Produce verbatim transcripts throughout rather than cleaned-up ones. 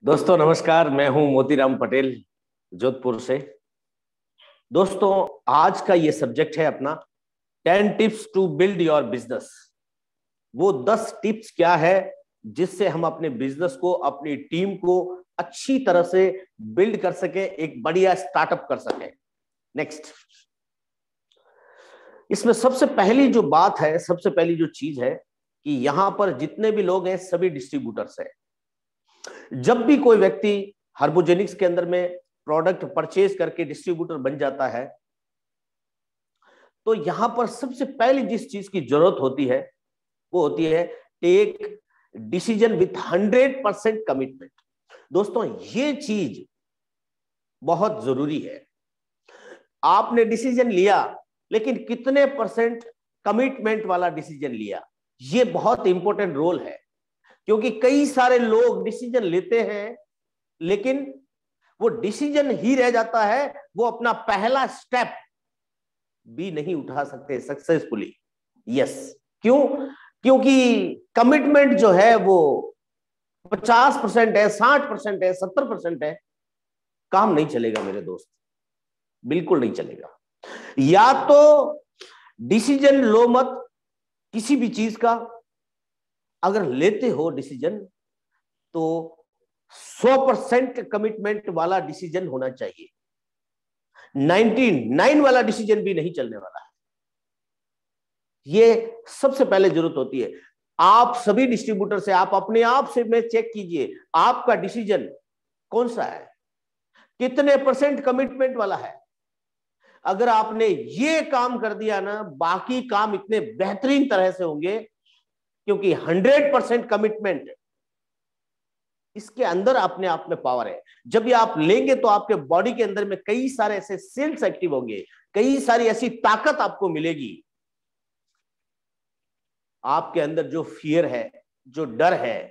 दोस्तों नमस्कार, मैं हूं मोतीराम पटेल जोधपुर से। दोस्तों आज का ये सब्जेक्ट है अपना ten tips to build your business. वो दस टिप्स क्या है जिससे हम अपने बिजनेस को, अपनी टीम को अच्छी तरह से बिल्ड कर सके, एक बढ़िया स्टार्टअप कर सके। नेक्स्ट, इसमें सबसे पहली जो बात है, सबसे पहली जो चीज है कि यहां पर जितने भी लोग हैं सभी डिस्ट्रीब्यूटर्स हैं। जब भी कोई व्यक्ति हार्बोजेनिक्स के अंदर में प्रोडक्ट परचेज करके डिस्ट्रीब्यूटर बन जाता है तो यहां पर सबसे पहली जिस चीज की जरूरत होती है वो होती है take decision with hundred percent commitment. दोस्तों ये चीज बहुत जरूरी है। आपने डिसीजन लिया लेकिन कितने परसेंट कमिटमेंट वाला डिसीजन लिया, ये बहुत इंपॉर्टेंट रोल है। क्योंकि कई सारे लोग डिसीजन लेते हैं लेकिन वो डिसीजन ही रह जाता है, वो अपना पहला स्टेप भी नहीं उठा सकते सक्सेसफुली। यस, क्यों? क्योंकि कमिटमेंट जो है वो पचास परसेंट है, साठ परसेंट है, सत्तर परसेंट है, काम नहीं चलेगा मेरे दोस्त, बिल्कुल नहीं चलेगा। या तो डिसीजन लो मत किसी भी चीज का, अगर लेते हो डिसीजन तो सौ परसेंट कमिटमेंट वाला डिसीजन होना चाहिए। निन्यानवे वाला डिसीजन भी नहीं चलने वाला है। ये सबसे पहले जरूरत होती है। आप सभी डिस्ट्रीब्यूटर से, आप अपने आप से में चेक कीजिए आपका डिसीजन कौन सा है, कितने परसेंट कमिटमेंट वाला है। अगर आपने ये काम कर दिया ना, बाकी काम इतने बेहतरीन तरह से होंगे, क्योंकि हंड्रेड परसेंट कमिटमेंट इसके अंदर अपने आप में पावर है। जब ये आप लेंगे तो आपके बॉडी के अंदर में कई सारे ऐसे सेल्स एक्टिव होंगे, कई सारी ऐसी ताकत आपको मिलेगी। आपके अंदर जो फियर है, जो डर है,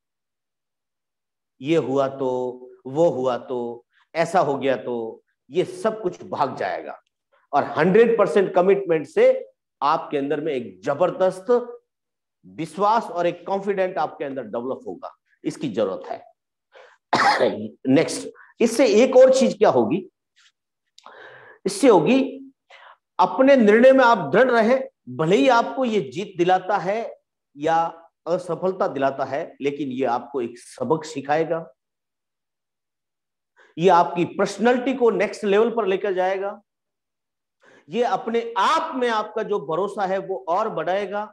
ये हुआ तो, वो हुआ तो, ऐसा हो गया तो, ये सब कुछ भाग जाएगा। और हंड्रेड परसेंट कमिटमेंट से आपके अंदर में एक जबरदस्त विश्वास और एक कॉन्फिडेंट आपके अंदर डेवलप होगा। इसकी जरूरत है। नेक्स्ट, इससे एक और चीज क्या होगी, इससे होगी अपने निर्णय में आप दृढ़ रहे। भले ही आपको ये जीत दिलाता है या असफलता दिलाता है, लेकिन ये आपको एक सबक सिखाएगा, ये आपकी पर्सनालिटी को नेक्स्ट लेवल पर लेकर जाएगा, ये अपने आप में आपका जो भरोसा है वो और बढ़ाएगा,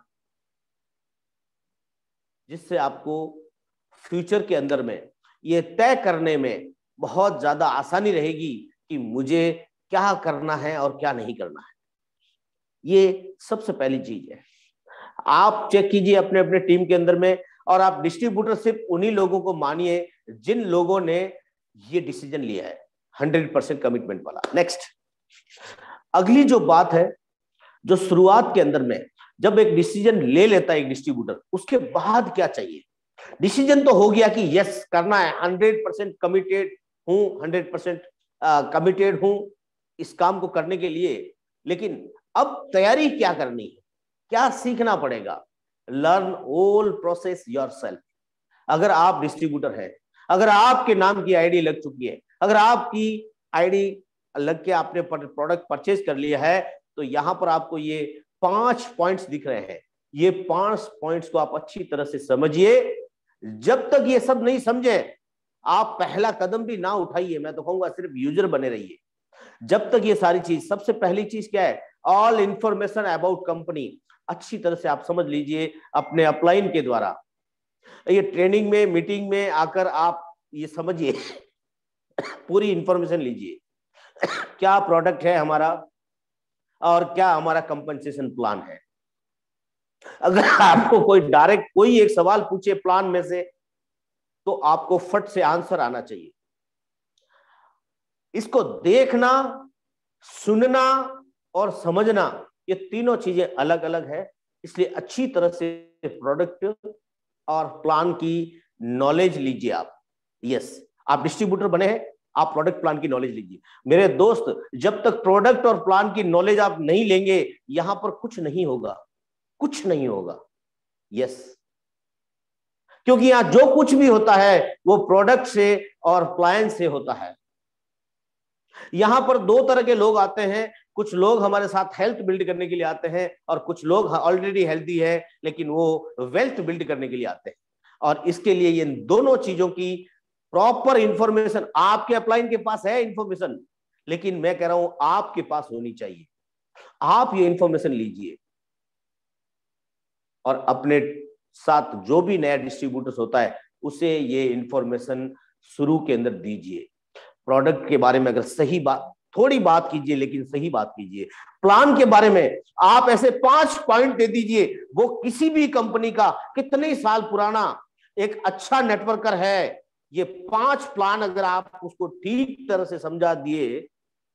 जिससे आपको फ्यूचर के अंदर में ये तय करने में बहुत ज्यादा आसानी रहेगी कि मुझे क्या करना है और क्या नहीं करना है। ये सबसे पहली चीज है। आप चेक कीजिए अपने अपने टीम के अंदर में, और आप डिस्ट्रीब्यूटर सिर्फ उन्हीं लोगों को मानिए जिन लोगों ने ये डिसीजन लिया है हंड्रेड परसेंट कमिटमेंट वाला। नेक्स्ट, अगली जो बात है, जो शुरुआत के अंदर में जब एक डिसीजन ले लेता है एक डिस्ट्रीब्यूटर, उसके बाद क्या चाहिए? डिसीजन तो हो गया कि यस करना है, हंड्रेड परसेंट कमिटेड हूं, हंड्रेड परसेंट कमिटेड हूं इस काम को करने के लिए, लेकिन अब तैयारी क्या करनी है, क्या सीखना पड़ेगा? Learn all process yourself. अगर आप डिस्ट्रीब्यूटर हैं, अगर आपके नाम की आईडी लग चुकी है, अगर आपकी आईडी लग के आपने प्रोडक्ट परचेज कर लिया है, तो यहां पर आपको ये पांच पॉइंट्स दिख रहे हैं। ये पांच पॉइंट्स को आप अच्छी तरह से समझिए। जब तक ये सब नहीं समझे आप पहला कदम भी ना उठाइए। मैं तो कहूंगा सिर्फ यूजर बने रहिए जब तक ये सारी चीज। सबसे पहली चीज क्या है? ऑल इंफॉर्मेशन अबाउट कंपनी अच्छी तरह से आप समझ लीजिए अपने अपलाइन के द्वारा। ये ट्रेनिंग में, मीटिंग में आकर आप ये समझिए, पूरी इंफॉर्मेशन लीजिए, क्या प्रोडक्ट है हमारा और क्या हमारा कंपनसेशन प्लान है। अगर आपको कोई डायरेक्ट कोई एक सवाल पूछे प्लान में से, तो आपको फट से आंसर आना चाहिए। इसको देखना, सुनना और समझना, ये तीनों चीजें अलग अलग है। इसलिए अच्छी तरह से प्रोडक्ट और प्लान की नॉलेज लीजिए आप। यस, आप डिस्ट्रीब्यूटर बने हैं, आप प्रोडक्ट प्लान की नॉलेज लीजिए। मेरे दोस्त, जब तक प्रोडक्ट और प्लान की नॉलेज आप नहीं लेंगे, यहां पर कुछ नहीं होगा, कुछ नहीं होगा। यस, क्योंकि यहां जो कुछ भी होता है वो प्रोडक्ट से और अप्लायंस से होता है। यहां पर दो तरह के लोग आते हैं, कुछ लोग हमारे साथ हेल्थ बिल्ड करने के लिए आते हैं और कुछ लोग ऑलरेडी हेल्थी है लेकिन वो वेल्थ बिल्ड करने के लिए आते हैं। और इसके लिए ये दोनों चीजों की प्रॉपर इंफॉर्मेशन आपके अपलाइन के पास है इंफॉर्मेशन, लेकिन मैं कह रहा हूं आपके पास होनी चाहिए। आप ये इंफॉर्मेशन लीजिए और अपने साथ जो भी नया डिस्ट्रीब्यूटर्स होता है उसे ये इंफॉर्मेशन शुरू के अंदर दीजिए। प्रोडक्ट के बारे में अगर सही बात, थोड़ी बात कीजिए लेकिन सही बात कीजिए। प्लान के बारे में आप ऐसे पांच पॉइंट दे दीजिए, वो किसी भी कंपनी का कितने साल पुराना एक अच्छा नेटवर्कर है, ये पांच प्लान अगर आप उसको ठीक तरह से समझा दिए,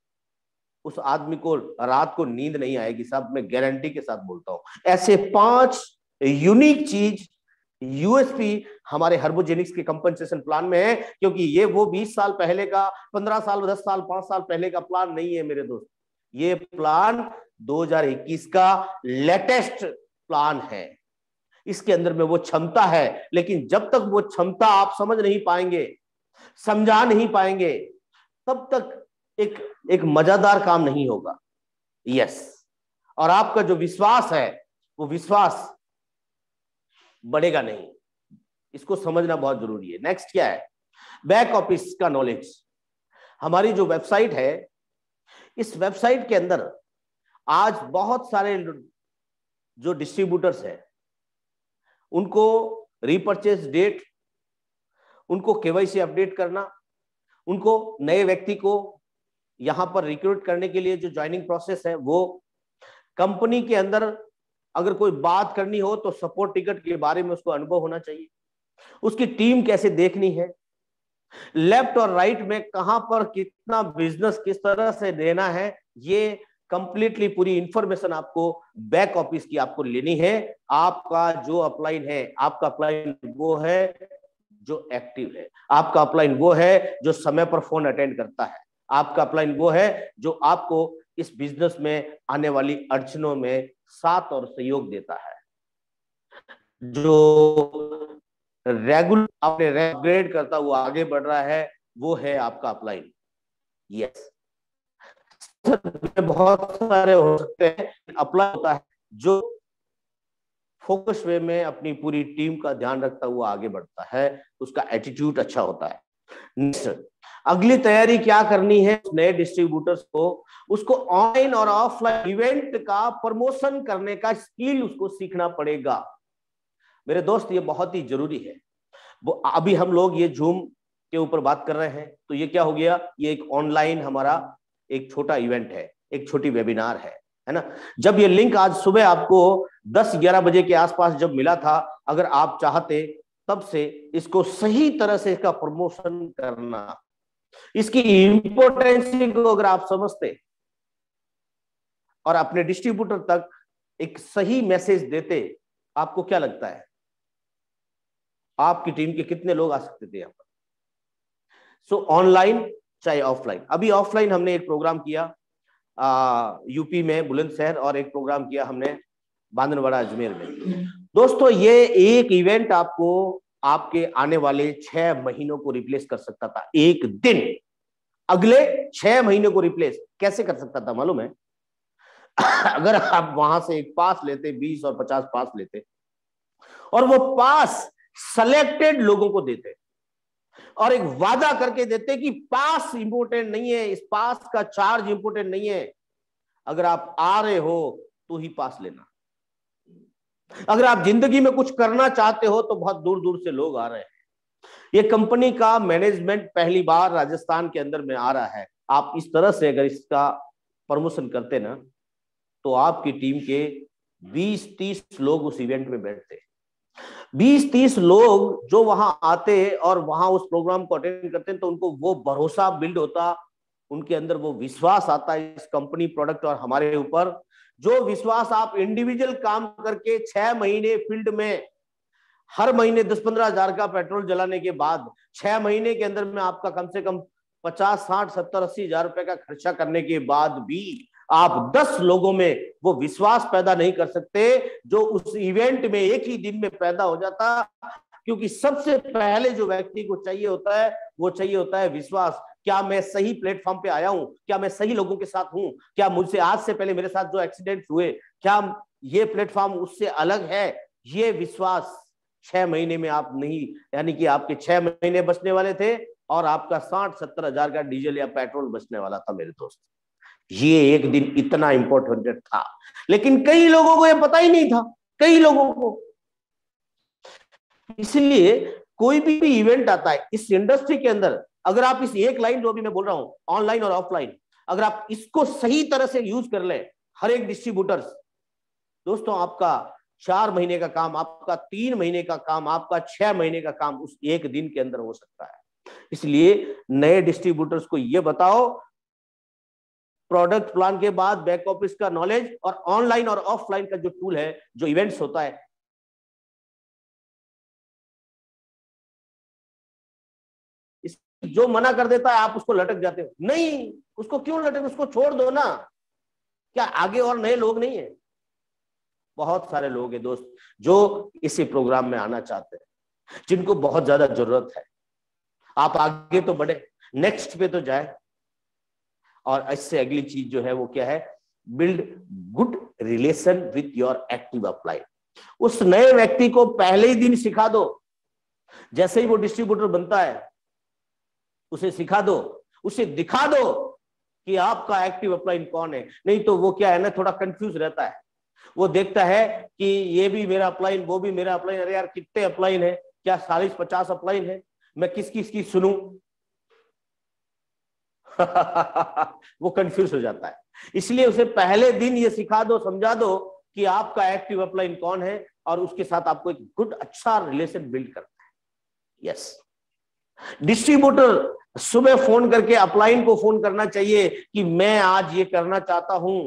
उस आदमी को रात को नींद नहीं आएगी साहब, मैं गारंटी के साथ बोलता हूं। ऐसे पांच यूनिक चीज यूएसपी हमारे हर्बोजेनिक्स के कंपनसेशन प्लान में है, क्योंकि ये वो बीस साल पहले का, पंद्रह साल, दस साल, पांच साल पहले का प्लान नहीं है मेरे दोस्त। ये प्लान दो हज़ार इक्कीस का लेटेस्ट प्लान है। इसके अंदर में वो क्षमता है, लेकिन जब तक वो क्षमता आप समझ नहीं पाएंगे, समझा नहीं पाएंगे, तब तक एक एक मजादार काम नहीं होगा। यस, और आपका जो विश्वास है वो विश्वास बढ़ेगा नहीं। इसको समझना बहुत जरूरी है। नेक्स्ट क्या है? बैक ऑफिस का नॉलेज। हमारी जो वेबसाइट है, इस वेबसाइट के अंदर आज बहुत सारे जो डिस्ट्रीब्यूटर्स हैं उनको रीपर्चेज डेट, उनको केवाईसी अपडेट करना, उनको नए व्यक्ति को यहां पर रिक्रूट करने के लिए जो ज्वाइनिंग प्रोसेस है, वो कंपनी के अंदर अगर कोई बात करनी हो तो सपोर्ट टिकट के बारे में उसको अनुभव होना चाहिए, उसकी टीम कैसे देखनी है, लेफ्ट और राइट में कहां पर कितना बिजनेस किस तरह से देना है, ये कंप्लीटली पूरी इंफॉर्मेशन आपको बैक ऑफिस की आपको लेनी है। आपका जो अपलाइन है, आपका अपलाइन वो है जो एक्टिव है, आपका अपलाइन वो है जो समय पर फोन अटेंड करता है, आपका अपलाइन वो है जो आपको इस बिजनेस में आने वाली अड़चनों में साथ और सहयोग देता है, जो रेगुलर अपने अपग्रेड करता हुआ आगे बढ़ रहा है, वो है आपका अपलाइन। यस, बहुत सारे हो सकते हैं, अपलाइन होता है जो फोकस वे में अपनी पूरी टीम का ध्यान रखता हुआ आगे बढ़ता है, उसका एटीट्यूड अच्छा होता है। नेक्स्ट, अगली तैयारी क्या करनी है नए डिस्ट्रीब्यूटर्स को? उसको ऑनलाइन और ऑफलाइन इवेंट का प्रमोशन करने का स्किल उसको सीखना पड़ेगा। मेरे दोस्त, ये बहुत ही जरूरी है। वो अभी हम लोग ये जूम के ऊपर बात कर रहे हैं, तो ये क्या हो गया? ये एक ऑनलाइन हमारा एक छोटा इवेंट है, एक छोटी वेबिनार है, है ना। जब ये लिंक आज सुबह आपको दस ग्यारह बजे के आसपास जब मिला था, अगर आप चाहते तब से इसको सही तरह से इसका प्रमोशन करना, इसकी इंपोर्टेंस को अगर आप समझते और अपने डिस्ट्रीब्यूटर तक एक सही मैसेज देते, आपको क्या लगता है आपकी टीम के कितने लोग आ सकते थे यहाँ पर? सो ऑनलाइन चाहे ऑफलाइन। अभी ऑफलाइन हमने एक प्रोग्राम किया आ, यूपी में बुलंदशहर, और एक प्रोग्राम किया हमने बांदरवाड़ा अजमेर में। दोस्तों, ये एक इवेंट आपको आपके आने वाले छह महीनों को रिप्लेस कर सकता था। एक दिन अगले छह महीने को रिप्लेस कैसे कर सकता था मालूम है? अगर आप वहां से एक पास लेते, बीस और पचास पास लेते, और वो पास सेलेक्टेड लोगों को देते और एक वादा करके देते कि पास इंपोर्टेंट नहीं है, इस पास का चार्ज इंपोर्टेंट नहीं है, अगर आप आ रहे हो तो ही पास लेना, अगर आप जिंदगी में कुछ करना चाहते हो तो बहुत दूर दूर से लोग आ रहे हैं। ये कंपनी का मैनेजमेंट पहली बार राजस्थान के अंदर में आ रहा है। आप इस तरह से अगर इसका प्रमोशन करते ना, तो आपकी टीम के बीस तीस लोग उस इवेंट में बैठते, बीस तीस लोग जो वहां आते और वहां उस प्रोग्राम को अटेंड करते हैं, तो उनको वो भरोसा बिल्ड होता, उनके अंदर वो विश्वास आता है इस कंपनी, प्रोडक्ट और हमारे ऊपर। जो विश्वास आप इंडिविजुअल काम करके छह महीने फील्ड में हर महीने दस पंद्रह हजार का पेट्रोल जलाने के बाद छह महीने के अंदर में आपका कम से कम पचास साठ सत्तर अस्सी हजार रुपए का खर्चा करने के बाद भी आप दस लोगों में वो विश्वास पैदा नहीं कर सकते जो उस इवेंट में एक ही दिन में पैदा हो जाता क्योंकि सबसे पहले जो व्यक्ति को चाहिए होता है वो चाहिए होता है विश्वास। क्या मैं सही प्लेटफॉर्म पे आया हूं? क्या मैं सही लोगों के साथ हूं? क्या मुझसे आज से पहले मेरे साथ जो एक्सीडेंट हुए, क्या ये प्लेटफॉर्म उससे अलग है? ये विश्वास छह महीने में आप नहीं, यानी कि आपके छह महीने बचने वाले थे और आपका साठ सत्तर हजार का डीजल या पेट्रोल बचने वाला था मेरे दोस्त। ये एक दिन इतना इंपॉर्टेंट था, लेकिन कई लोगों को ये पता ही नहीं था, कई लोगों को। इसलिए कोई भी इवेंट आता है इस इंडस्ट्री के अंदर, अगर आप इस एक लाइन जो भी मैं बोल रहा हूं, ऑनलाइन और ऑफलाइन, अगर आप इसको सही तरह से यूज कर ले, हर एक डिस्ट्रीब्यूटर्स, दोस्तों आपका चार महीने का काम, आपका तीन महीने का काम, आपका छह महीने का काम उस एक दिन के अंदर हो सकता है। इसलिए नए डिस्ट्रीब्यूटर्स को यह बताओ, प्रोडक्ट प्लान के बाद बैक ऑफिस का नॉलेज और ऑनलाइन और ऑफलाइन का जो टूल है, जो इवेंट्स होता है, जो मना कर देता है आप उसको लटक जाते हो। नहीं, उसको क्यों लटक, उसको छोड़ दो ना। क्या आगे और नए लोग नहीं है? बहुत सारे लोग हैं दोस्त जो इसी प्रोग्राम में आना चाहते हैं, जिनको बहुत ज्यादा जरूरत है। आप आगे तो बढ़े, नेक्स्ट पे तो जाए। और इससे अगली चीज जो है वो क्या है? Build good relation with your active upline. उस नए व्यक्ति को पहले ही दिन सिखा दो, जैसे ही वो डिस्ट्रीब्यूटर बनता है उसे सिखा दो, उसे दिखा दो कि आपका एक्टिव अपलाइन कौन है। नहीं तो वो क्या है ना, थोड़ा कंफ्यूज रहता है। वो देखता है कि ये भी मेरा अपलाइन, वो भी मेरा अपलाइन, अरे यार कितने अपलाइन है, क्या चालीस पचास अपलाइन है, मैं किस किस की सुनूं? वो कंफ्यूज हो जाता है। इसलिए उसे पहले दिन ये सिखा दो, समझा दो कि आपका एक्टिव अपलाइन कौन है, और उसके साथ आपको एक गुड अच्छा रिलेशन बिल्ड करना है। यस, डिस्ट्रीब्यूटर सुबह फोन करके अपलाइन को फोन करना चाहिए कि मैं आज ये करना चाहता हूं,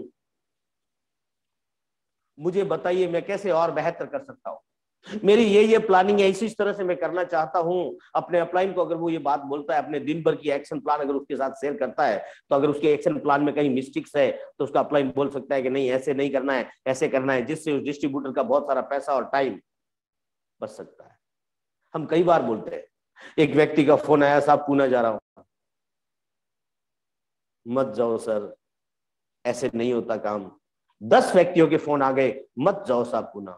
मुझे बताइए मैं कैसे और बेहतर कर सकता हूं, मेरी ये ये प्लानिंग है, इसी तरह से मैं करना चाहता हूं। अपने अपलाइन को अगर वो ये बात बोलता है, अपने दिन भर की एक्शन प्लान अगर उसके साथ शेयर करता है, तो अगर उसके एक्शन प्लान में कहीं मिस्टेक्स है तो उसका अपलाइन बोल सकता है कि नहीं ऐसे नहीं करना है, ऐसे करना है, जिससे उस डिस्ट्रीब्यूटर का बहुत सारा पैसा और टाइम बच सकता है। हम कई बार बोलते हैं, एक व्यक्ति का फोन आया, साहब पूना जा रहा हूं। मत जाओ सर, ऐसे नहीं होता काम। दस व्यक्तियों के फोन आ गए, मत जाओ साहब पूना।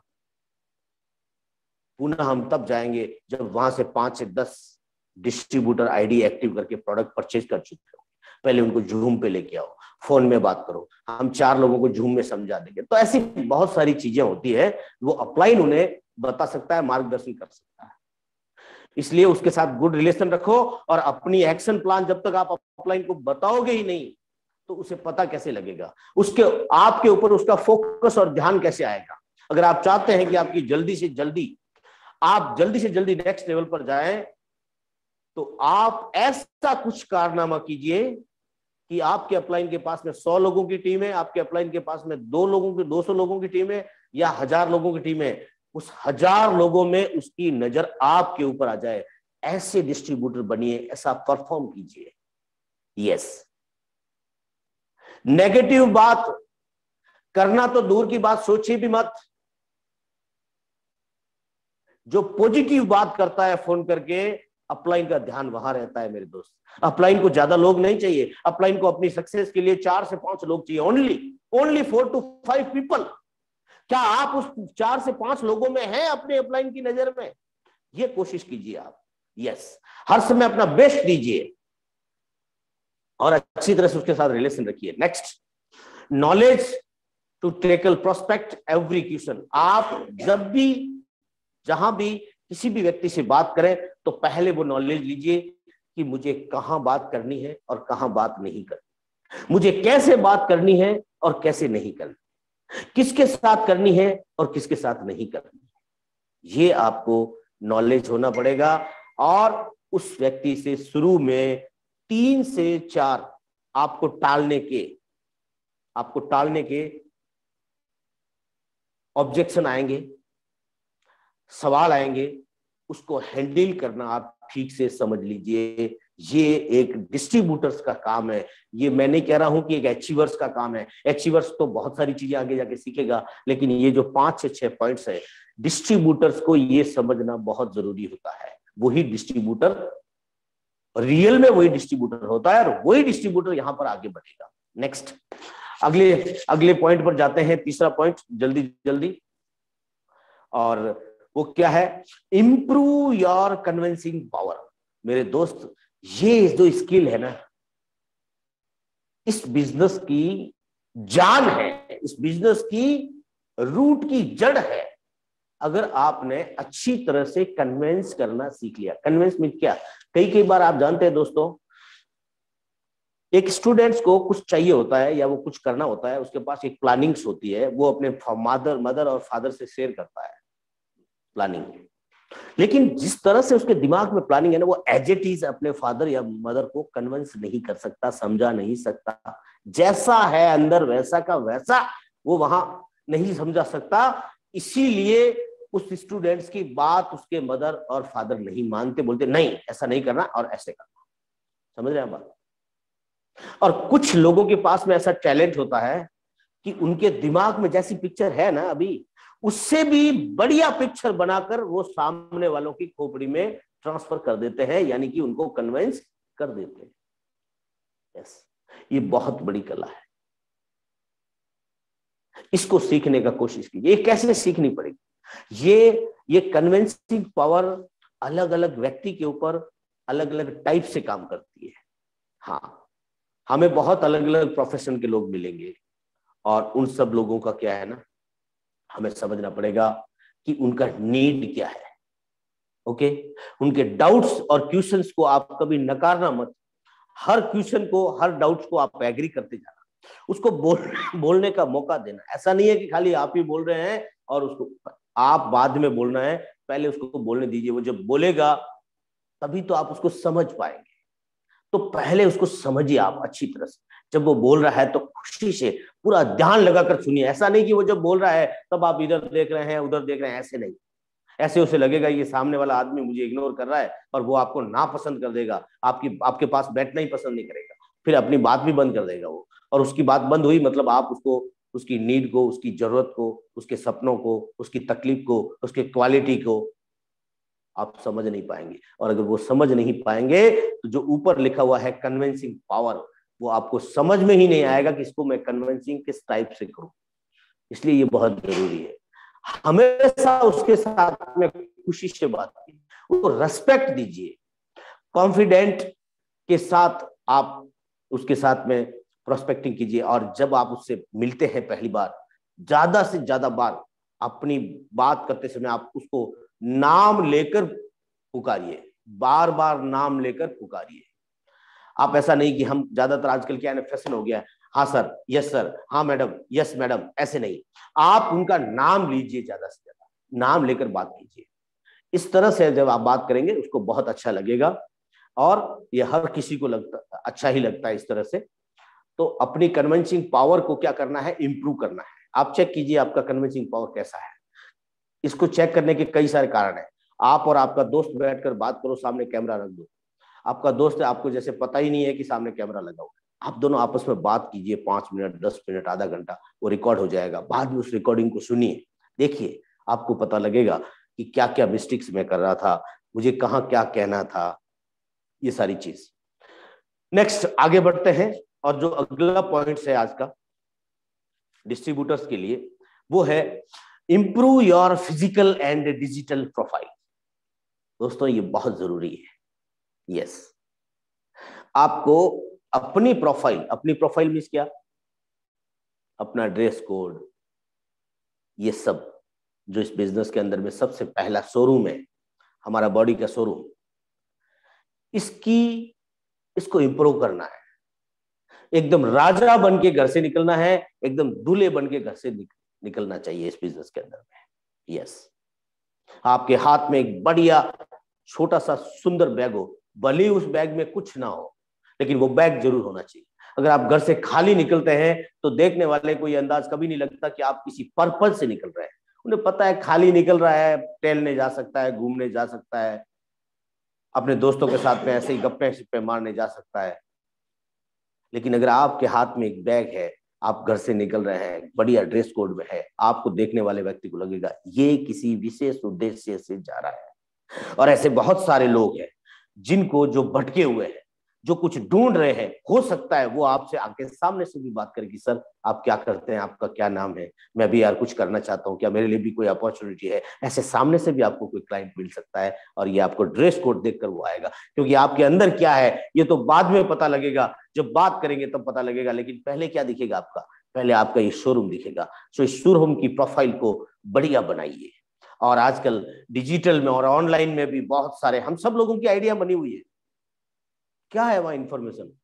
पूना हम तब जाएंगे जब वहां से पांच से दस डिस्ट्रीब्यूटर आईडी एक्टिव करके प्रोडक्ट परचेज कर चुके हो। पहले उनको जूम पे लेके आओ, फोन में बात करो, हम चार लोगों को जूम में समझा देंगे। तो ऐसी बहुत सारी चीजें होती है, वो अपलाइन उन्हें बता सकता है, मार्गदर्शन कर सकता है। इसलिए उसके साथ गुड रिलेशन रखो, और अपनी एक्शन प्लान जब तक आप अपलाइन को बताओगे ही नहीं तो उसे पता कैसे लगेगा, उसके आपके ऊपर उसका फोकस और ध्यान कैसे आएगा। अगर आप चाहते हैं कि आपकी जल्दी से जल्दी आप जल्दी से जल्दी नेक्स्ट लेवल पर जाएं, तो आप ऐसा कुछ कारनामा कीजिए कि आपके अपलाइन के पास में सौ लोगों की टीम है, आपके अपलाइन के पास में दो लोगों की दो सौ लोगों की टीम है, या हजार लोगों की टीम है, उस हजार लोगों में उसकी नजर आपके ऊपर आ जाए। ऐसे डिस्ट्रीब्यूटर बनिए, ऐसा परफॉर्म कीजिए। यस, नेगेटिव बात करना तो दूर की बात, सोचिए भी मत। जो पॉजिटिव बात करता है फोन करके, अपलाइन का ध्यान वहां रहता है मेरे दोस्त। अपलाइन को ज्यादा लोग नहीं चाहिए, अपलाइन को अपनी सक्सेस के लिए चार से पांच लोग चाहिए, only only four to five people. क्या आप उस चार से पांच लोगों में हैं अपने अपलाइन की नजर में? ये कोशिश कीजिए आप। यस, हर समय अपना बेस्ट दीजिए और अच्छी तरह से उसके साथ रिलेशन रखिए। Next, knowledge to tackle prospect execution. आप जब भी जहां भी किसी भी व्यक्ति से बात करें तो पहले वो नॉलेज लीजिए कि मुझे कहां बात करनी है और कहां बात नहीं करनी, मुझे कैसे बात करनी है और कैसे नहीं करनी, किसके साथ करनी है और किसके साथ नहीं करनी। ये आपको नॉलेज होना पड़ेगा। और उस व्यक्ति से शुरू में तीन से चार आपको टालने के आपको टालने के ऑब्जेक्शन आएंगे, सवाल आएंगे, उसको हैंडल करना आप ठीक से समझ लीजिए। ये एक डिस्ट्रीब्यूटर्स का काम है। ये मैं नहीं कह रहा हूं कि एक अचीवर्स का काम है। अचीवर्स तो बहुत सारी चीजें आगे जाके सीखेगा, लेकिन ये जो पांच से छह पॉइंट्स है, डिस्ट्रीब्यूटर्स को ये समझना बहुत जरूरी होता है। वही डिस्ट्रीब्यूटर, रियल में वही डिस्ट्रीब्यूटर होता है और वही डिस्ट्रीब्यूटर यहां पर आगे बढ़ेगा। नेक्स्ट, अगले अगले पॉइंट पर जाते हैं, तीसरा पॉइंट जल्दी जल्दी, और वो क्या है? Improve your convincing power. मेरे दोस्त, ये जो स्किल है ना, इस बिजनेस की जान है, इस बिजनेस की रूट की जड़ है। अगर आपने अच्छी तरह से कन्विंस करना सीख लिया। कन्विंस मीन क्या? कई कई बार आप जानते हैं दोस्तों, एक स्टूडेंट्स को कुछ चाहिए होता है या वो कुछ करना होता है, उसके पास एक प्लानिंग्स होती है, वो अपने मदर मदर और फादर से शेयर करता है प्लानिंग। लेकिन जिस तरह से उसके दिमाग में प्लानिंग है ना, वो एज इट इज अपने फादर या मदर को कन्विंस नहीं कर सकता, समझा नहीं सकता। जैसा है अंदर वैसा का वैसा वो वहां नहीं समझा सकता। इसीलिए उस स्टूडेंट्स की बात उसके मदर और फादर नहीं मानते, बोलते नहीं ऐसा नहीं करना और ऐसे करना। समझ रहे हैं बात? और कुछ लोगों के पास में ऐसा टैलेंट होता है कि उनके दिमाग में जैसी पिक्चर है ना अभी, उससे भी बढ़िया पिक्चर बनाकर वो सामने वालों की खोपड़ी में ट्रांसफर कर देते हैं, यानी कि उनको कन्विंस कर देते हैं। यस, ये बहुत बड़ी कला है। इसको सीखने का कोशिश कीजिए। ये कैसे सीखनी पड़ेगी? ये ये कन्विंसिंग पावर अलग अलग व्यक्ति के ऊपर अलग अलग टाइप से काम करती है। हाँ, हमें बहुत अलग अलग प्रोफेशन के लोग मिलेंगे और उन सब लोगों का क्या है ना, हमें समझना पड़ेगा कि उनका नीड क्या है। ओके, उनके डाउट्स और क्वेश्चंस को आप कभी नकारना मत। हर क्वेश्चन को, हर डाउट्स को आप एग्री करते जाना, उसको बोल बोलने का मौका देना। ऐसा नहीं है कि खाली आप ही बोल रहे हैं और उसको आप बाद में बोलना है, पहले उसको बोलने दीजिए। वो जब बोलेगा तभी तो आप उसको समझ पाएंगे। तो पहले उसको समझिए आप अच्छी तरह से। जब वो बोल रहा है तो खुशी से पूरा ध्यान लगाकर सुनिए। ऐसा नहीं कि वो जब बोल रहा है तब आप इधर देख रहे हैं उधर देख रहे हैं, ऐसे नहीं। ऐसे उसे लगेगा ये सामने वाला आदमी मुझे इग्नोर कर रहा है और वो आपको नापसंद कर देगा, आपकी आपके पास बैठना ही पसंद नहीं करेगा, फिर अपनी बात भी बंद कर देगा वो। और उसकी बात बंद हुई मतलब आप उसको, उसकी नीड को, उसकी जरूरत को, उसके सपनों को, उसकी तकलीफ को, उसके क्वालिटी को आप समझ नहीं पाएंगे। और अगर वो समझ नहीं पाएंगे तो जो ऊपर लिखा हुआ है कन्विंसिंग पावर, वो आपको समझ में ही नहीं आएगा कि इसको मैं कन्विंसिंग किस टाइप से करूं। इसलिए ये बहुत जरूरी है। हमेशा उसके साथ में खुशी से बात कीजिए, उसको रेस्पेक्ट दीजिए, कॉन्फिडेंट के साथ आप उसके साथ में प्रोस्पेक्टिंग कीजिए। और जब आप उससे मिलते हैं पहली बार, ज्यादा से ज्यादा बार अपनी बात करते समय आप उसको नाम लेकर पुकारिए, बार बार नाम लेकर पुकारिए। आप ऐसा नहीं कि हम ज्यादातर आजकल क्या है ना, फैशन हो गया है, हाँ सर, यस सर, हाँ मैडम, यस मैडम, ऐसे नहीं। आप उनका नाम लीजिए, ज्यादा से ज्यादा नाम लेकर बात कीजिए। इस तरह से जब आप बात करेंगे उसको बहुत अच्छा लगेगा और ये हर किसी को लगता अच्छा ही लगता है इस तरह से। तो अपनी कन्विंसिंग पावर को क्या करना है, इंप्रूव करना है। आप चेक कीजिए आपका कन्विंसिंग पावर कैसा है। इसको चेक करने के कई सारे कारण है। आप और आपका दोस्त बैठकर बात करो, सामने कैमरा रख दो। आपका दोस्त है, आपको जैसे पता ही नहीं है कि सामने कैमरा लगा हुआ है, आप दोनों आपस में बात कीजिए, पांच मिनट, दस मिनट, आधा घंटा, वो रिकॉर्ड हो जाएगा। बाद में उस रिकॉर्डिंग को सुनिए, देखिए, आपको पता लगेगा कि क्या क्या मिस्टेक्स मैं कर रहा था, मुझे कहाँ क्या कहना था, ये सारी चीज। नेक्स्ट आगे बढ़ते हैं, और जो अगला पॉइंट है आज का डिस्ट्रीब्यूटर्स के लिए, वो है improve your physical and digital profile. दोस्तों ये बहुत जरूरी है। यस, आपको अपनी प्रोफाइल, अपनी प्रोफाइल मींस क्या, अपना ड्रेस कोड, ये सब जो इस बिजनेस के अंदर में सबसे पहला शोरूम है, हमारा बॉडी का शोरूम, इसकी इसको इंप्रूव करना है। एकदम राजा बन के घर से निकलना है, एकदम दूल्हे बन के घर से निकलना चाहिए इस बिजनेस के अंदर में। यस, आपके हाथ में एक बढ़िया छोटा सा सुंदर बैग हो, भले उस बैग में कुछ ना हो, लेकिन वो बैग जरूर होना चाहिए। अगर आप घर से खाली निकलते हैं तो देखने वाले को ये अंदाज कभी नहीं लगता कि आप किसी पर्पज से निकल रहे हैं। उन्हें पता है खाली निकल रहा है, टहलने जा सकता है, घूमने जा सकता है, अपने दोस्तों के साथ में ऐसे ही गप्पे शिप्पे मारने जा सकता है। लेकिन अगर आपके हाथ में एक बैग है, आप घर से निकल रहे हैं, बढ़िया ड्रेस कोड में है, आपको देखने वाले व्यक्ति को लगेगा ये किसी विशेष उद्देश्य से जा रहा है। और ऐसे बहुत सारे लोग हैं जिनको, जो भटके हुए हैं, जो कुछ ढूंढ रहे हैं, हो सकता है वो आपसे आके सामने से भी बात करेगी, सर आप क्या करते हैं, आपका क्या नाम है, मैं भी यार कुछ करना चाहता हूँ, क्या मेरे लिए भी कोई अपॉर्चुनिटी है। ऐसे सामने से भी आपको कोई क्लाइंट मिल सकता है, और ये आपको ड्रेस कोड देखकर वो आएगा, क्योंकि आपके अंदर क्या है ये तो बाद में पता लगेगा, जब बात करेंगे तब पता लगेगा। लेकिन पहले क्या दिखेगा आपका, पहले आपका ये शोरूम दिखेगा। सो इस शोरूम की प्रोफाइल को बढ़िया बनाइए। और आजकल डिजिटल में और ऑनलाइन में भी बहुत सारे हम सब लोगों की आइडिया बनी हुई है। क्या है वहां इंफॉर्मेशन,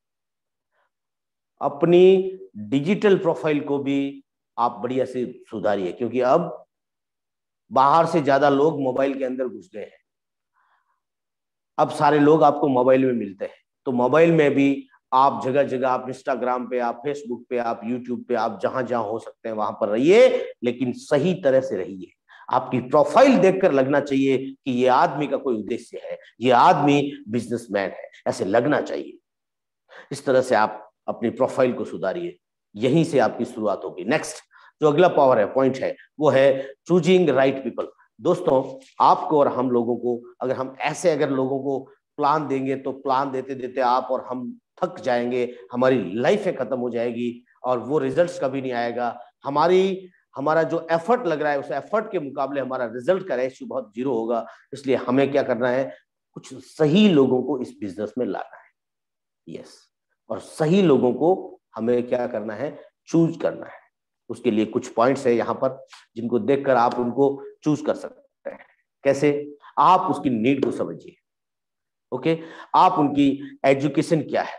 अपनी डिजिटल प्रोफाइल को भी आप बढ़िया से सुधारिए, क्योंकि अब बाहर से ज्यादा लोग मोबाइल के अंदर घुस गए हैं। अब सारे लोग आपको मोबाइल में मिलते हैं, तो मोबाइल में भी आप जगह जगह, आप इंस्टाग्राम पे, आप फेसबुक पे, आप यूट्यूब पे, आप जहां जहां हो सकते हैं वहां पर रहिए, लेकिन सही तरह से रहिए। आपकी प्रोफाइल देखकर लगना चाहिए कि ये आदमी का कोई उद्देश्य है, ये आदमी बिजनेसमैन है, ऐसे लगना चाहिए। इस तरह से आप अपनी प्रोफाइल को सुधारिए, यहीं से आपकी शुरुआत होगी। नेक्स्ट जो अगला पावर है, पॉइंट है, वो है चूजिंग राइट पीपल। दोस्तों, आपको और हम लोगों को, अगर हम ऐसे अगर लोगों को प्लान देंगे तो प्लान देते देते आप और हम थक जाएंगे, हमारी लाइफ खत्म हो जाएगी और वो रिजल्ट्स कभी नहीं आएगा। हमारी हमारा जो एफर्ट लग रहा है, उस एफर्ट के मुकाबले हमारा रिजल्ट का रेशियो बहुत जीरो होगा। इसलिए हमें क्या करना है, कुछ सही लोगों को इस बिजनेस में लाना है। यस, और सही लोगों को हमें क्या करना है, चूज करना है। उसके लिए कुछ पॉइंट्स है यहाँ पर, जिनको देखकर आप उनको चूज कर सकते हैं। कैसे? आप उसकी नीड को समझिए। ओके, आप उनकी एजुकेशन क्या है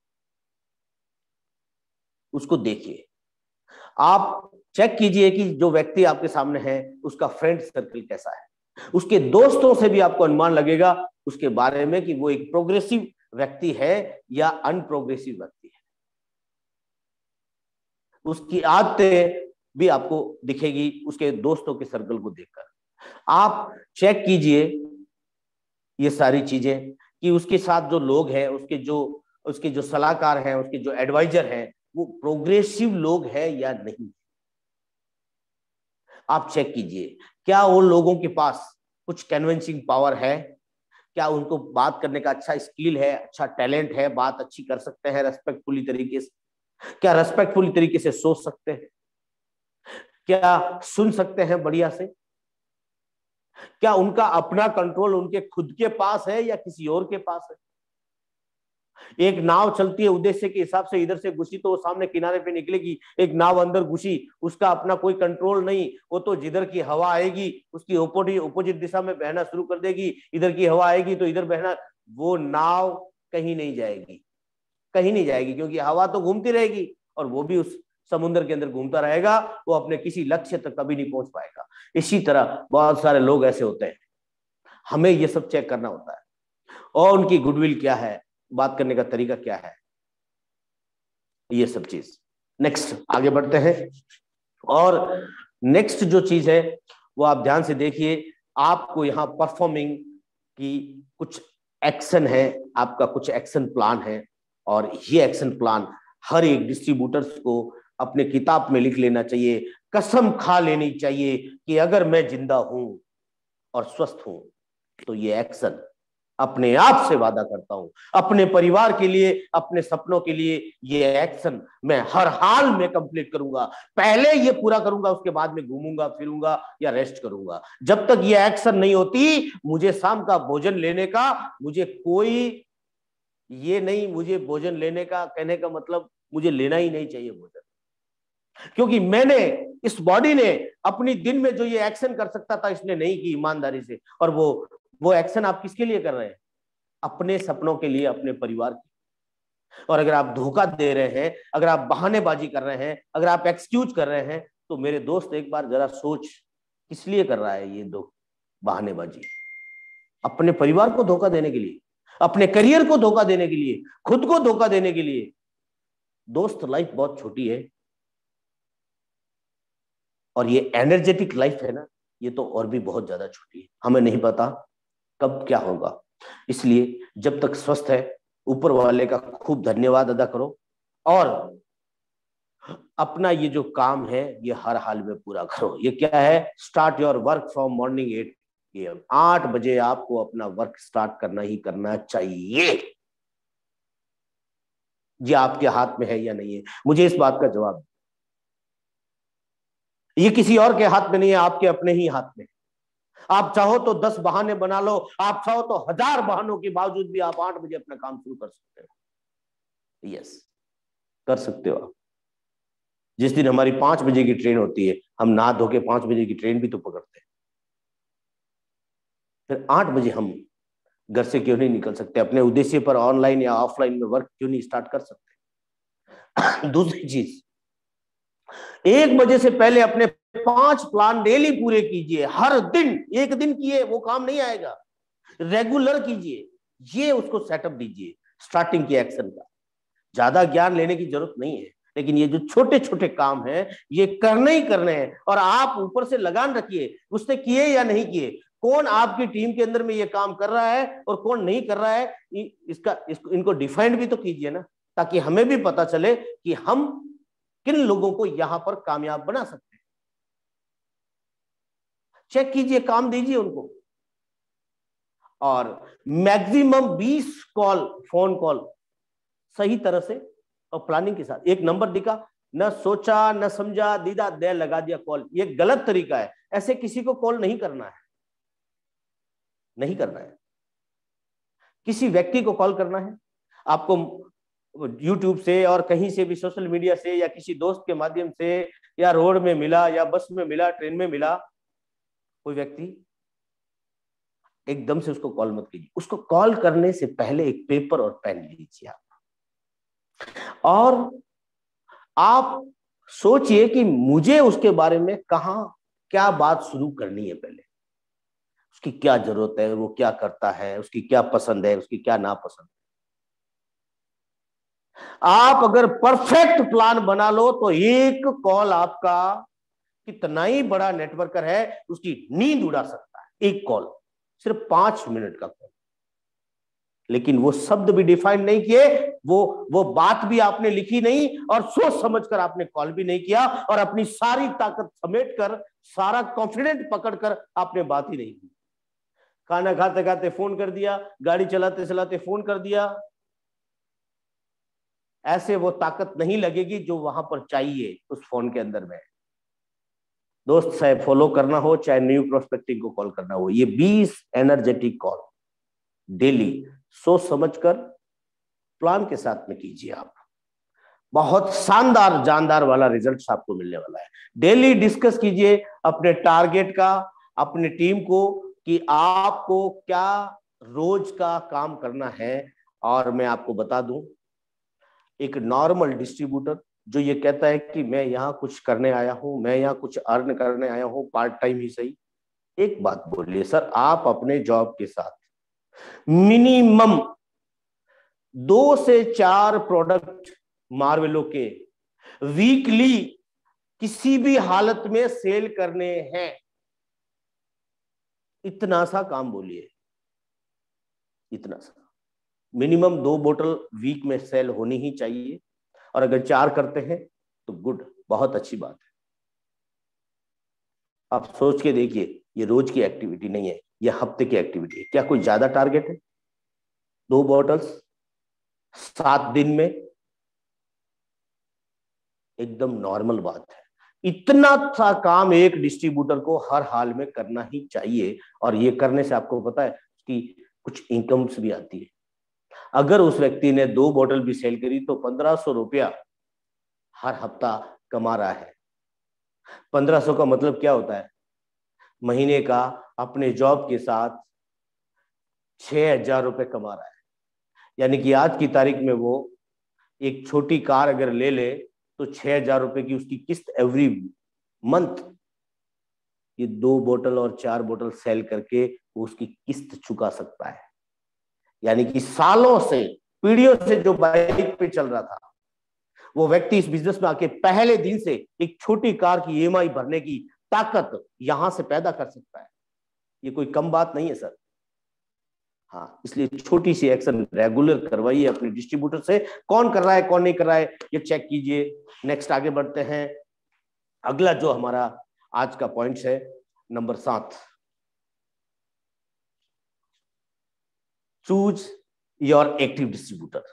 उसको देखिए। आप चेक कीजिए कि जो व्यक्ति आपके सामने है उसका फ्रेंड सर्कल कैसा है। उसके दोस्तों से भी आपको अनुमान लगेगा उसके बारे में कि वो एक प्रोग्रेसिव व्यक्ति है या अनप्रोग्रेसिव व्यक्ति है। उसकी आदतें भी आपको दिखेगी उसके दोस्तों के सर्कल को देखकर। आप चेक कीजिए ये सारी चीजें कि उसके साथ जो लोग हैं, उसके जो उसके जो सलाहकार हैं, उसके जो एडवाइजर हैं, वो प्रोग्रेसिव लोग हैं या नहीं। आप चेक कीजिए, क्या उन लोगों के पास कुछ कन्विंसिंग पावर है, क्या उनको बात करने का अच्छा स्किल है, अच्छा टैलेंट है, बात अच्छी कर सकते हैं रेस्पेक्टफुली तरीके से, क्या रेस्पेक्टफुली तरीके से सोच सकते हैं, क्या सुन सकते हैं बढ़िया से, क्या उनका अपना कंट्रोल उनके खुद के पास है या किसी और के पास है। एक नाव चलती है उद्देश्य के हिसाब से, इधर से घुसी तो वो सामने किनारे पे निकलेगी। एक नाव अंदर घुसी, उसका अपना कोई कंट्रोल नहीं, वो तो जिधर की हवा आएगी उसकी ओपोजिट ओपोजिट दिशा में बहना शुरू कर देगी। इधर की हवा आएगी तो इधर बहना, वो नाव कहीं नहीं जाएगी, कहीं नहीं जाएगी, क्योंकि हवा तो घूमती रहेगी और वो भी उस समुद्र के अंदर घूमता रहेगा, वो अपने किसी लक्ष्य तक कभी नहीं पहुंच पाएगा। इसी तरह बहुत सारे लोग ऐसे होते हैं, हमें ये सब चेक करना होता है, और उनकी गुडविल क्या है, बात करने का तरीका क्या है, ये सब चीज। नेक्स्ट आगे बढ़ते हैं, और नेक्स्ट जो चीज है वो आप ध्यान से देखिए। आपको यहाँ परफॉर्मिंग की कुछ एक्शन है, आपका कुछ एक्शन प्लान है, और ये एक्शन प्लान हर एक डिस्ट्रीब्यूटर्स को अपने किताब में लिख लेना चाहिए, कसम खा लेनी चाहिए कि अगर मैं जिंदा हूं और स्वस्थ हूं तो ये एक्शन अपने आप से वादा करता हूं, अपने परिवार के लिए, अपने सपनों के लिए, ये एक्शन मैं हर हाल में कंप्लीट करूंगा। पहले ये पूरा करूंगा, उसके बाद में घूमूंगा फिरूंगा या रेस्ट करूंगा। जब तक ये एक्शन नहीं होती, मुझे शाम का भोजन लेने का, मुझे कोई ये नहीं, मुझे भोजन लेने का कहने का मतलब मुझे लेना ही नहीं चाहिए भोजन, क्योंकि मैंने, इस बॉडी ने अपनी दिन में जो ये एक्शन कर सकता था इसने नहीं की ईमानदारी से। और वो वो एक्शन आप किसके लिए कर रहे हैं? अपने सपनों के लिए, अपने परिवार के। और अगर आप धोखा दे रहे हैं, अगर आप बहानेबाजी कर रहे हैं, अगर आप एक्सक्यूज कर रहे हैं, तो मेरे दोस्त एक बार जरा सोच, किस लिए कर रहा है ये दो बहानेबाजी? अपने परिवार को धोखा देने के लिए, अपने करियर को धोखा देने के लिए, खुद को धोखा देने के लिए। दोस्त, लाइफ बहुत छोटी है, और ये एनर्जेटिक लाइफ है ना, ये तो और भी बहुत ज्यादा छोटी है। हमें नहीं पता कब क्या होगा, इसलिए जब तक स्वस्थ है ऊपर वाले का खूब धन्यवाद अदा करो, और अपना ये जो काम है ये हर हाल में पूरा करो। ये क्या है? Start your work from morning at A M. आठ बजे आपको अपना वर्क स्टार्ट करना ही करना चाहिए। ये आपके हाथ में है या नहीं है? मुझे इस बात का जवाब, ये किसी और के हाथ में नहीं है, आपके अपने ही हाथ में। आप चाहो तो दस बहाने बना लो, आप चाहो तो हजार बहानों के बावजूद भी आप आठ बजे अपना काम शुरू कर सकते हो। यस, कर सकते हो आप। जिस दिन हमारी पांच बजे की ट्रेन होती है, हम नहा धो के पांच बजे की ट्रेन भी तो पकड़ते हैं। फिर आठ बजे हम घर से क्यों नहीं निकल सकते? अपने उद्देश्य पर ऑनलाइन या ऑफलाइन में वर्क क्यों नहीं स्टार्ट कर सकते? दूसरी चीज, एक बजे से पहले अपने पांच प्लान डेली पूरे कीजिए। हर दिन, एक दिन किए वो काम नहीं आएगा, रेगुलर कीजिए। ये उसको सेटअप दीजिए स्टार्टिंग के एक्शन का। ज्यादा ज्ञान लेने की जरूरत नहीं है, लेकिन ये जो छोटे छोटे काम हैं ये करने ही करने हैं। और आप ऊपर से लगान रखिए, उसने किए या नहीं किए, कौन आपकी टीम के अंदर में ये काम कर रहा है और कौन नहीं कर रहा है, इसका इसको इनको डिफाइंड भी तो कीजिए ना, ताकि हमें भी पता चले कि हम किन लोगों को यहां पर कामयाब बना सकते हैं। चेक कीजिए, काम दीजिए उनको। और मैक्सिमम बीस कॉल, फोन कॉल सही तरह से और प्लानिंग के साथ। एक नंबर दिखा, न सोचा न समझा, दीदा दे लगा दिया कॉल, ये गलत तरीका है। ऐसे किसी को कॉल नहीं करना है, नहीं करना है। किसी व्यक्ति को कॉल करना है, आपको यूट्यूब से और कहीं से भी, सोशल मीडिया से या किसी दोस्त के माध्यम से, या रोड में मिला या बस में मिला, ट्रेन में मिला कोई व्यक्ति, एकदम से उसको कॉल मत कीजिए। उसको कॉल करने से पहले एक पेपर और पेन लीजिए आप, और आप सोचिए कि मुझे उसके बारे में कहां क्या बात शुरू करनी है। पहले उसकी क्या जरूरत है, वो क्या करता है, उसकी क्या पसंद है, उसकी क्या नापसंद है। आप अगर परफेक्ट प्लान बना लो तो एक कॉल आपका कितना ही बड़ा नेटवर्कर है उसकी नींद उड़ा सकता है। एक कॉल, सिर्फ पांच मिनट का कॉल, लेकिन वो शब्द भी डिफाइन नहीं किए, वो वो बात भी आपने लिखी नहीं, और सोच समझकर आपने कॉल भी नहीं किया, और अपनी सारी ताकत समेट कर, सारा कॉन्फिडेंट पकड़कर आपने बात ही नहीं की। खाना खाते खाते फोन कर दिया, गाड़ी चलाते चलाते फोन कर दिया। ऐसे वो ताकत नहीं लगेगी जो वहां पर चाहिए उस फोन के अंदर में। दोस्त, चाहे फॉलो करना हो, चाहे न्यू प्रोस्पेक्टिंग को कॉल करना हो, ये बीस एनर्जेटिक कॉल डेली सोच समझकर प्लान के साथ में कीजिए। आप बहुत शानदार जानदार वाला रिजल्ट आपको मिलने वाला है। डेली डिस्कस कीजिए अपने टारगेट का, अपनी टीम को, कि आपको क्या रोज का काम करना है। और मैं आपको बता दूं, एक नॉर्मल डिस्ट्रीब्यूटर जो ये कहता है कि मैं यहाँ कुछ करने आया हूं, मैं यहाँ कुछ अर्न करने आया हूं, पार्ट टाइम ही सही, एक बात बोलिए सर, आप अपने जॉब के साथ मिनिमम दो से चार प्रोडक्ट मार्वेलो के वीकली किसी भी हालत में सेल करने हैं। इतना सा काम बोलिए, इतना सा मिनिमम दो बोतल वीक में सेल होनी ही चाहिए। और अगर चार करते हैं तो गुड, बहुत अच्छी बात है। आप सोच के देखिए, ये रोज की एक्टिविटी नहीं है, ये हफ्ते की एक्टिविटी है। क्या कोई ज्यादा टारगेट है? दो बॉटल्स सात दिन में, एकदम नॉर्मल बात है। इतना सा काम एक डिस्ट्रीब्यूटर को हर हाल में करना ही चाहिए, और ये करने से आपको पता है कि कुछ इनकम्स भी आती है। अगर उस व्यक्ति ने दो बोतल भी सेल करी तो पंद्रह सौ रुपया हर हफ्ता कमा रहा है। पंद्रह सौ का मतलब क्या होता है? महीने का अपने जॉब के साथ छह हजार रुपए कमा रहा है। यानी कि आज की तारीख में वो एक छोटी कार अगर ले ले तो छह हजार रुपए की उसकी किस्त एवरी मंथ, ये दो बोतल और चार बोतल सेल करके वो उसकी किस्त चुका सकता है। यानी कि सालों से, पीढ़ियों से जो बाइक पे चल रहा था, वो व्यक्ति इस बिजनेस में आके पहले दिन से एक छोटी कार की ईएमआई भरने की ताकत यहां से पैदा कर सकता है। ये कोई कम बात नहीं है सर। हाँ, इसलिए छोटी सी एक्शन रेगुलर करवाइए अपने डिस्ट्रीब्यूटर से। कौन कर रहा है कौन नहीं कर रहा है ये चेक कीजिए। नेक्स्ट आगे बढ़ते हैं। अगला जो हमारा आज का पॉइंट है नंबर सात, चूज योर एक्टिव डिस्ट्रीब्यूटर।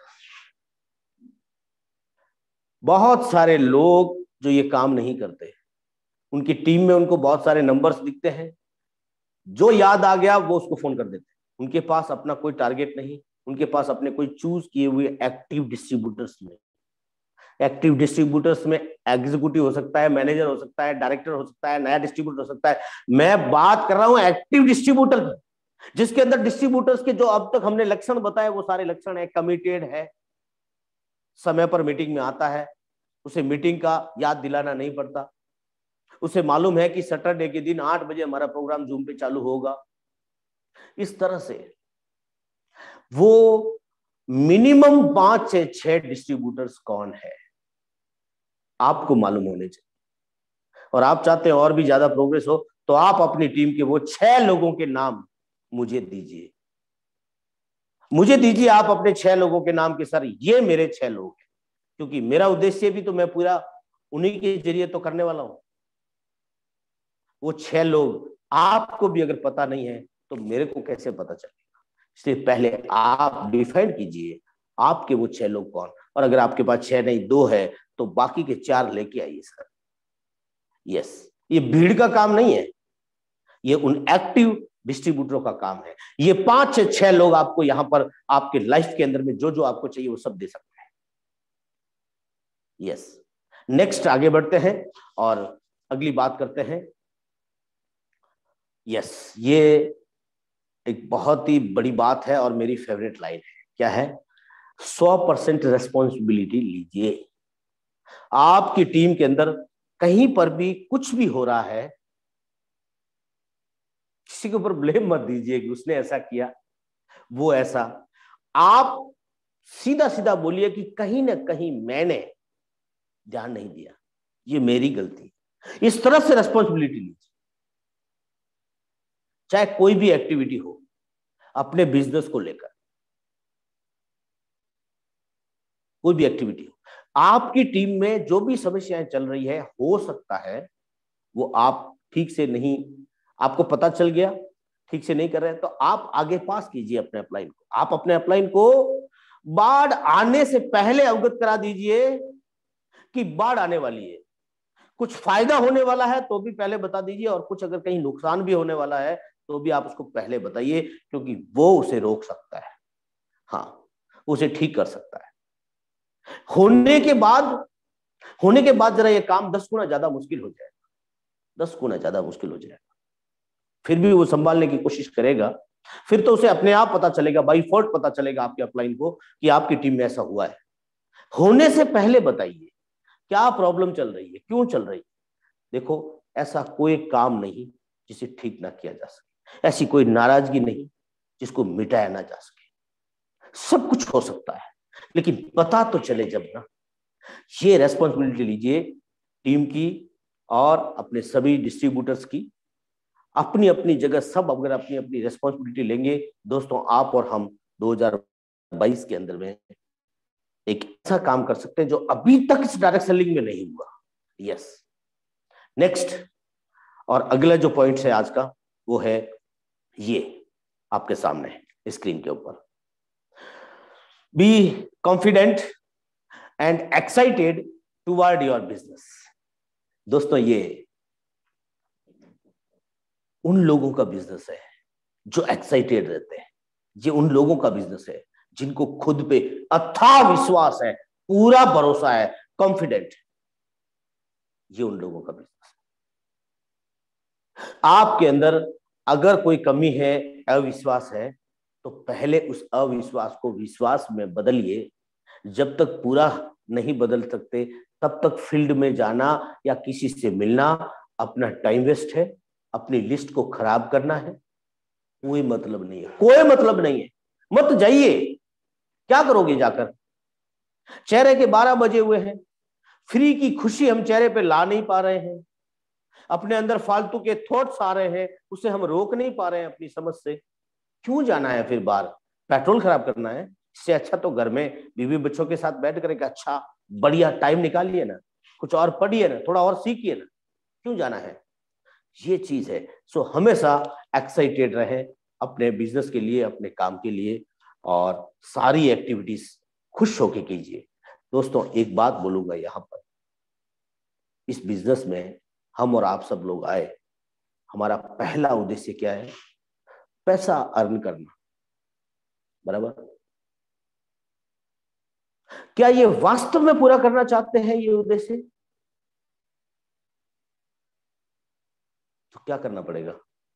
बहुत सारे लोग जो ये काम नहीं करते, उनकी टीम में उनको बहुत सारे नंबर्स दिखते हैं, जो याद आ गया वो उसको फोन कर देते हैं। उनके पास अपना कोई टारगेट नहीं, उनके पास अपने कोई चूज किए हुए एक्टिव डिस्ट्रीब्यूटर्स नहीं। एक्टिव डिस्ट्रीब्यूटर्स में एग्जीक्यूटिव हो सकता है, मैनेजर हो सकता है, डायरेक्टर हो सकता है, नया डिस्ट्रीब्यूटर हो सकता है। मैं बात कर रहा हूं एक्टिव डिस्ट्रीब्यूटर की, जिसके अंदर डिस्ट्रीब्यूटर्स के जो अब तक हमने लक्षण बताए वो सारे लक्षण है। कमिटेड है, समय पर मीटिंग में आता है, उसे मीटिंग का याद दिलाना नहीं पड़ता, उसे मालूम है कि सैटरडे के दिन आठ बजे हमारा प्रोग्राम जूम पे चालू होगा। इस तरह से वो मिनिमम पांच से छह डिस्ट्रीब्यूटर्स कौन है आपको मालूम होने चाहिए। और आप चाहते हैं और भी ज्यादा प्रोग्रेस हो तो आप अपनी टीम के वो छह लोगों के नाम मुझे दीजिए, मुझे दीजिए आप अपने छह लोगों के नाम के, सर ये मेरे छह लोग हैं, क्योंकि मेरा उद्देश्य भी तो मैं पूरा उन्हीं के जरिए तो करने वाला हूं। वो छह लोग आपको भी अगर पता नहीं है तो मेरे को कैसे पता चलेगा। इसलिए पहले आप डिफाइन कीजिए आपके वो छह लोग कौन, और अगर आपके पास छह नहीं दो है तो बाकी के चार लेके आइए सर। यस, ये भीड़ का काम नहीं है, ये उन एक्टिव डिस्ट्रीब्यूटरों का काम है। ये पांच से छह लोग आपको यहां पर आपके लाइफ के अंदर में जो जो आपको चाहिए वो सब दे सकते हैं। यस, नेक्स्ट आगे बढ़ते हैं और अगली बात करते हैं। यस, ये एक बहुत ही बड़ी बात है और मेरी फेवरेट लाइन है। क्या है? सौ परसेंट रेस्पॉन्सिबिलिटी लीजिए। आपकी टीम के अंदर कहीं पर भी कुछ भी हो रहा है, किसी के ऊपर ब्लेम मत दीजिए कि उसने ऐसा किया वो ऐसा। आप सीधा सीधा बोलिए कि कहीं ना कहीं मैंने ध्यान नहीं दिया, ये मेरी गलती। इस तरह से रेस्पॉन्सिबिलिटी लीजिए। चाहे कोई भी एक्टिविटी हो अपने बिजनेस को लेकर, कोई भी एक्टिविटी हो, आपकी टीम में जो भी समस्याएं चल रही है, हो सकता है वो आप ठीक से नहीं, आपको पता चल गया ठीक से नहीं कर रहे हैं, तो आप आगे पास कीजिए अपने अपलाइन को। आप अपने अपलाइन को बाढ़ आने से पहले अवगत करा दीजिए कि बाढ़ आने वाली है। कुछ फायदा होने वाला है तो भी पहले बता दीजिए, और कुछ अगर कहीं नुकसान भी होने वाला है तो भी आप उसको पहले बताइए, क्योंकि वो उसे रोक सकता है, हाँ उसे ठीक कर सकता है। होने के बाद होने के बाद जरा ये काम दस गुना ज्यादा मुश्किल हो जाएगा, दस गुना ज्यादा मुश्किल हो जाएगा। फिर भी वो संभालने की कोशिश करेगा, फिर तो उसे अपने आप पता चलेगा, बाई फॉल्ट पता चलेगा आपके अपलाइन को कि आपकी टीम में ऐसा हुआ है। होने से पहले बताइए क्या प्रॉब्लम चल रही है, क्यों चल रही है। देखो, ऐसा कोई काम नहीं जिसे ठीक ना किया जा सके, ऐसी कोई नाराजगी नहीं जिसको मिटाया ना जा सके। सब कुछ हो सकता है, लेकिन पता तो चले जब ना। ये रेस्पॉन्सिबिलिटी लीजिए टीम की और अपने सभी डिस्ट्रीब्यूटर्स की, अपनी अपनी जगह सब अगर अपनी अपनी रेस्पॉन्सिबिलिटी लेंगे दोस्तों, आप और हम दो हज़ार बाईस के अंदर में एक ऐसा काम कर सकते हैं जो अभी तक इस डायरेक्ट सेलिंग में नहीं हुआ। यस, नेक्स्ट और अगला जो पॉइंट है आज का वो है ये आपके सामने स्क्रीन के ऊपर। Be confident and excited toward your business. दोस्तों, ये उन लोगों का बिजनेस है जो एक्साइटेड रहते हैं, ये उन लोगों का बिजनेस है जिनको खुद पे अथाह विश्वास है, पूरा भरोसा है, कॉन्फिडेंट। ये उन लोगों का बिजनेस है। आपके अंदर अगर कोई कमी है, अविश्वास है, तो पहले उस अविश्वास को विश्वास में बदलिए। जब तक पूरा नहीं बदल सकते तब तक फील्ड में जाना या किसी से मिलना अपना टाइम वेस्ट है, अपनी लिस्ट को खराब करना है, कोई मतलब नहीं है, कोई मतलब नहीं है। मत जाइए, क्या करोगे जाकर? चेहरे के बारह बजे हुए हैं, फ्री की खुशी हम चेहरे पे ला नहीं पा रहे हैं, अपने अंदर फालतू के थॉट्स आ रहे हैं, उसे हम रोक नहीं पा रहे हैं अपनी समझ से। क्यों जाना है फिर बाहर, पेट्रोल खराब करना है? इससे अच्छा तो घर में बीवी बच्चों के साथ बैठ करके अच्छा बढ़िया टाइम निकालिए ना, कुछ और पढ़िए ना, थोड़ा और सीखिए ना, क्यों जाना है? ये चीज है। सो हमेशा एक्साइटेड रहे अपने बिजनेस के लिए, अपने काम के लिए, और सारी एक्टिविटीज खुश होके कीजिए। दोस्तों एक बात बोलूंगा यहाँ पर, इस बिजनेस में हम और आप सब लोग आए, हमारा पहला उद्देश्य क्या है? पैसा अर्न करना, बराबर? क्या ये वास्तव में पूरा करना चाहते हैं ये उद्देश्य? तो क्या करना पड़ेगा?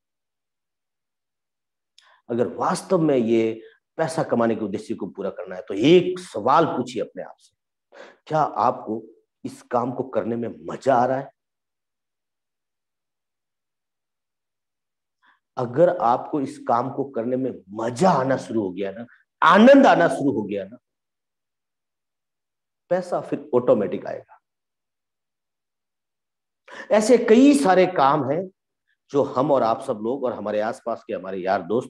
अगर वास्तव में ये पैसा कमाने के उद्देश्य को पूरा करना है तो एक सवाल पूछिए अपने आप से, क्या आपको इस काम को करने में मजा आ रहा है? अगर आपको इस काम को करने में मजा आना शुरू हो गया ना, आनंद आना शुरू हो गया ना, पैसा फिर ऑटोमेटिक आएगा। ऐसे कई सारे काम हैं जो हम और आप सब लोग और हमारे आसपास के हमारे यार दोस्त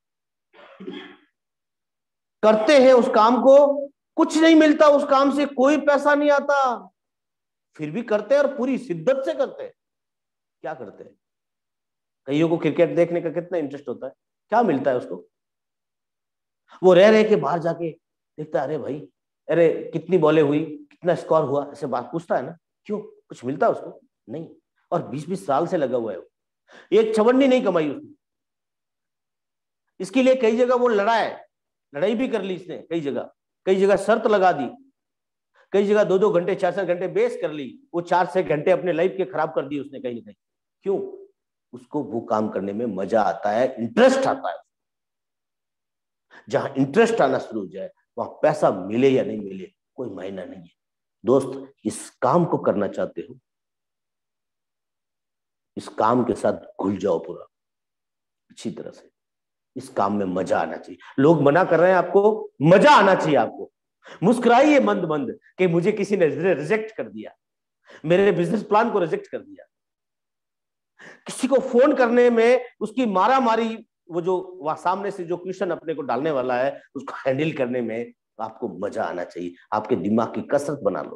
करते हैं, उस काम को कुछ नहीं मिलता, उस काम से कोई पैसा नहीं आता, फिर भी करते हैं और पूरी शिद्दत से करते हैं। क्या करते हैं? कईयों को क्रिकेट देखने का कितना इंटरेस्ट होता है, क्या मिलता है उसको? वो रह रहे के बाहर जाके देखता है, अरे भाई, अरे कितनी बॉलें हुई, कितना स्कोर हुआ, ऐसे बात पूछता है ना। क्यों? कुछ मिलता है उसको? नहीं। और बीस बीस साल से लगा हुआ है वो, एक चवन्नी नहीं कमाई उसने। इसके लिए कई जगह वो लड़ा है, लड़ाई भी कर ली इसने, कई जगह कई जगह शर्त लगा दी, कई जगह दो दो घंटे चार चार घंटे बेस कर ली, वो चार छह घंटे अपने लाइफ के खराब कर दिए उसने कहीं ना कहीं। क्यों? उसको वो काम करने में मजा आता है, इंटरेस्ट आता है। जहां इंटरेस्ट आना शुरू हो जाए वहां पैसा मिले या नहीं मिले कोई मायना नहीं है। दोस्त, इस काम को करना चाहते हो, इस काम के साथ घुल जाओ पूरा अच्छी तरह से। इस काम में मजा आना चाहिए। लोग मना कर रहे हैं आपको, मजा आना चाहिए आपको। मुस्कुराइए मंद मंद कि मुझे किसी ने रिजेक्ट कर दिया, मेरे बिजनेस प्लान को रिजेक्ट कर दिया। किसी को फोन करने में उसकी मारा मारी, वो जो वहां सामने से जो क्वेश्चन अपने को डालने वाला है उसको हैंडल करने में आपको मजा आना चाहिए। आपके दिमाग की कसरत बना लो।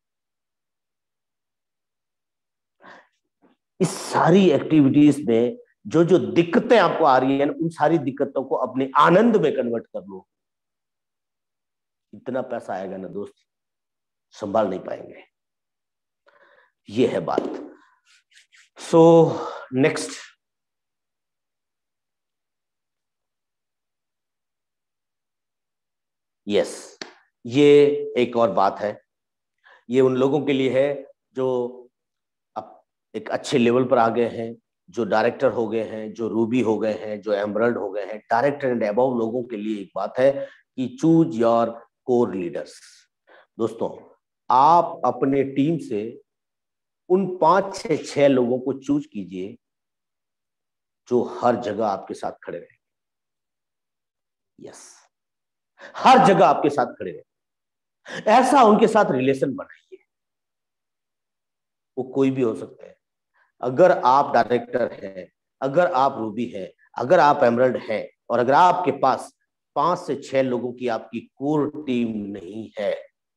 इस सारी एक्टिविटीज में जो जो दिक्कतें आपको आ रही हैं, उन सारी दिक्कतों को अपने आनंद में कन्वर्ट कर लो। इतना पैसा आएगा ना दोस्त, संभाल नहीं पाएंगे। ये है बात। सो नेक्स्ट, यस, ये एक और बात है। ये उन लोगों के लिए है जो अब एक अच्छे लेवल पर आ गए हैं, जो डायरेक्टर हो गए हैं, जो रूबी हो गए हैं, जो एमरल्ड हो गए हैं। डायरेक्टर एंड अबव लोगों के लिए एक बात है कि चूज योर कोर लीडर्स। दोस्तों, आप अपने टीम से उन पांच से छह लोगों को चूज कीजिए जो हर जगह आपके साथ खड़े रहे। यस, हर जगह आपके साथ खड़े रहे। ऐसा उनके साथ रिलेशन बनाइए। वो कोई भी हो सकता है। अगर आप डायरेक्टर हैं, अगर आप रूबी हैं, अगर आप एमरल्ड हैं, और अगर आपके पास पांच से छह लोगों की आपकी कोर टीम नहीं है,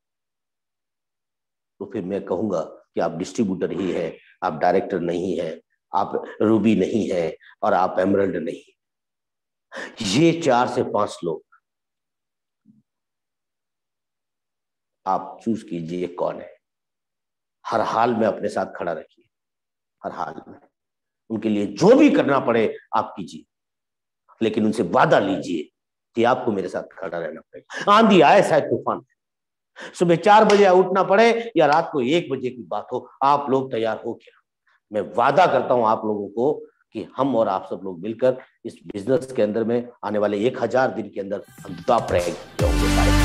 तो फिर मैं कहूंगा कि आप डिस्ट्रीब्यूटर ही है, आप डायरेक्टर नहीं है, आप रूबी नहीं है, और आप एमरल्ड नहीं। ये चार से पांच लोग आप चूज कीजिए कौन है। हर हाल में अपने साथ खड़ा रखिए, हर हाल में उनके लिए जो भी करना पड़े आप कीजिए, लेकिन उनसे वादा लीजिए कि आपको मेरे साथ खड़ा रहना पड़ेगा। आंधी आए चाहे तूफान, सुबह चार बजे उठना पड़े या रात को एक बजे की बात हो, आप लोग तैयार हो क्या? मैं वादा करता हूं आप लोगों को कि हम और आप सब लोग मिलकर इस बिजनेस के अंदर में आने वाले एक हजार दिन के अंदर हम टॉप रैंक पे होंगे।